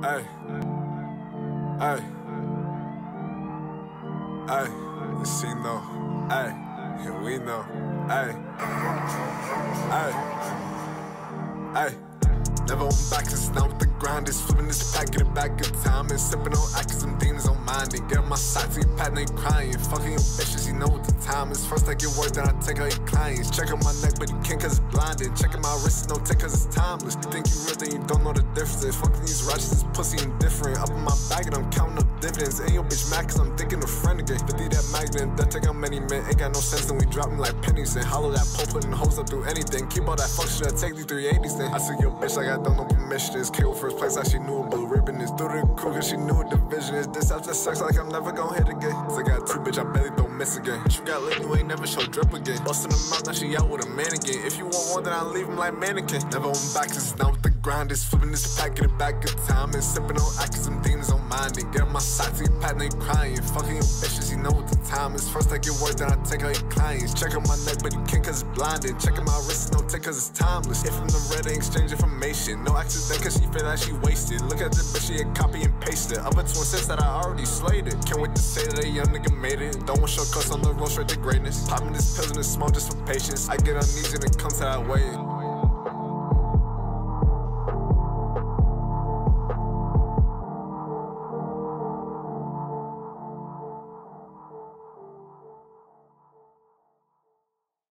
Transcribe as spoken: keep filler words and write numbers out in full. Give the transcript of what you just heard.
Ay, ay, ay, you see, no, ay, here we know, ay, ay, ay. Never went back, cause now with the grind is flipping this pack, get it back, good time. And sipping on actors and demons on mine. They get on my side, see you pat, they crying. Fucking your bitches, you know what the time is. First I get work, then I take out your clients. Check out my neck, but you can't cause it's blinded. Checking my wrist, no tech cause it's timeless. You think you real, then you don't know the difference. Fucking these ratchets, this pussy indifferent. Up in my bag and I'm counting up dividends. Ain't your bitch mad cause I'm thinking a friend again. fifty that magnet, that take out many men. Ain't got no sense, then we drop them like pennies. And hollow that pole, putting hoes up through anything. Keep all that fuck shit, I take these three eighties then. I see your bitch like I don't know permission. This K O first place like she knew a blue ribbon is. Through the crew cause she knew a division is. This after sex like I'm never gon' hit again. Cause I got two bitch, I barely don't miss again. You got lit, you ain't never show drip again. Bustin' them out, now she out with a mannequin. If you want more, then I leave him like mannequin. Never went back cause it's now with the grind is. Flipping this pack, get it back, good time. And sipping on actors and demons on mine. They get on my side, see you pat, they crying. Fucking your bitches, you know what the time is. First I get work, then I take out your clients. Check out my neck, but you can't cause it's blinded. Checking my wrist, no take cause it's timeless. If from the red, they exchange information. No accident cause she feel like she wasted. Look at the bitch, she had copy and paste it. Up a twin since that I already slayed it. Can't wait to say that a young nigga made it. Don't want shortcuts on the road straight to greatness. Popping this pills in the smoke just for patience. I get uneasy and it comes to that way.